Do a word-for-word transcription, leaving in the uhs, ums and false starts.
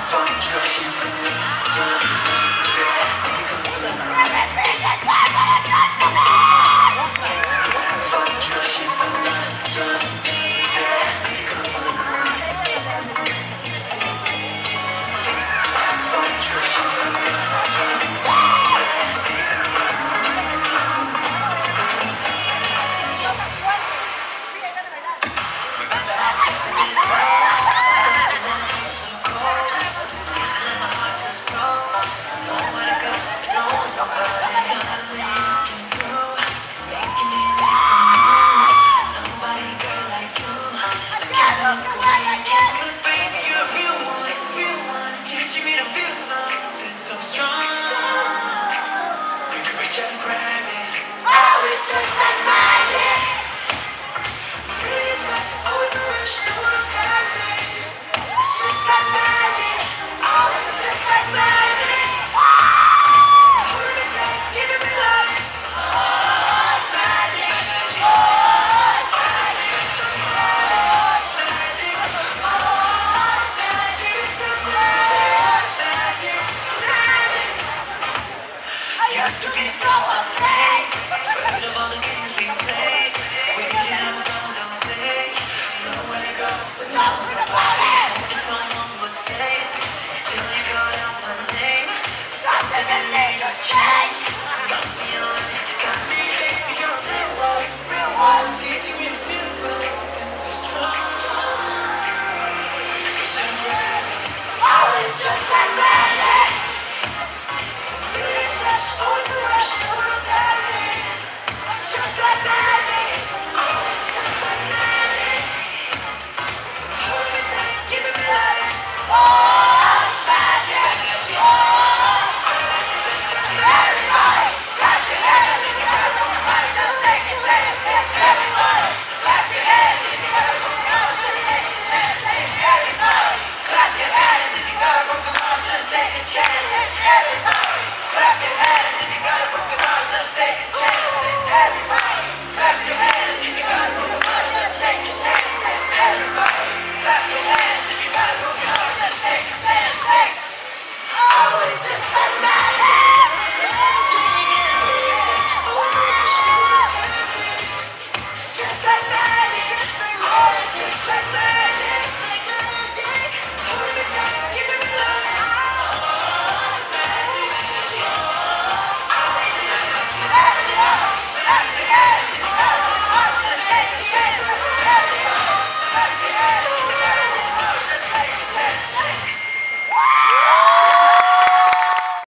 Used to be so afraid, afraid of all the games we played. Waiting out on the way, nowhere to go, but now nobody. Hoping someone would say, till you called out my name. Something that made us change. Got me away, got me here. You're a real one, real one, teaching me to feel so open, so strong. Reach and grab me, oh, it's just like that.